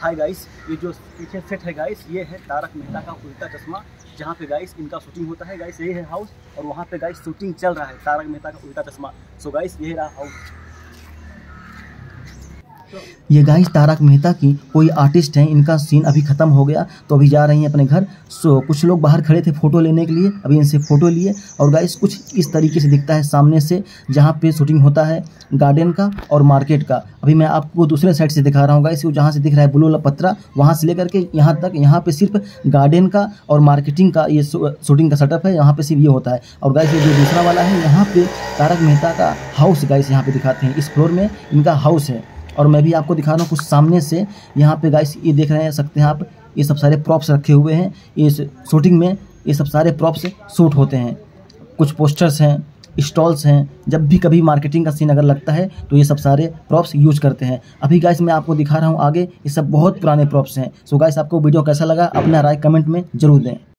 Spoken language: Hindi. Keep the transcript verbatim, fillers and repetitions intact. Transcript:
हाय गाइस, ये जो पीछे सेट है गाइस, ये है तारक मेहता का उल्टा चश्मा, जहाँ पे गाइस इनका शूटिंग होता है गाइस। ये है हाउस और वहाँ पे गाइस शूटिंग चल रहा है तारक मेहता का उल्टा चश्मा। सो गाइस ये रहा हाउस। ये गाइस तारक मेहता की कोई आर्टिस्ट हैं, इनका सीन अभी ख़त्म हो गया तो अभी जा रही हैं अपने घर। सो कुछ लोग बाहर खड़े थे फ़ोटो लेने के लिए, अभी इनसे फ़ोटो लिए। और गाइस कुछ इस तरीके से दिखता है सामने से, जहाँ पे शूटिंग होता है गार्डन का और मार्केट का। अभी मैं आपको दूसरे साइड से दिखा रहा हूँ गाइस, जहाँ से दिख रहा है ब्लू वाला पत्रा, वहाँ से लेकर के यहाँ तक, यहाँ पे सिर्फ गार्डन का और मार्केटिंग का ये शूटिंग का सेटअप है, यहाँ पे सिर्फ ये होता है। और गाइस ये जो दूसरा वाला है, यहाँ पे तारक मेहता का हाउस गाइस यहाँ पे दिखाते हैं। इस फ्लोर में इनका हाउस है। और मैं भी आपको दिखा रहा हूँ कुछ सामने से। यहाँ पे गाइस ये देख रहे हैं सकते हैं आप, ये सब सारे प्रॉप्स रखे हुए हैं। इस शूटिंग में ये सब सारे प्रॉप्स शूट होते हैं। कुछ पोस्टर्स हैं, स्टॉल्स हैं। जब भी कभी मार्केटिंग का सीन अगर लगता है तो ये सब सारे प्रॉप्स यूज करते हैं। अभी गाइस मैं आपको दिखा रहा हूँ आगे, ये सब बहुत पुराने प्रॉप्स हैं। सो गाइस आपको वीडियो कैसा लगा अपना राय कमेंट में जरूर दें।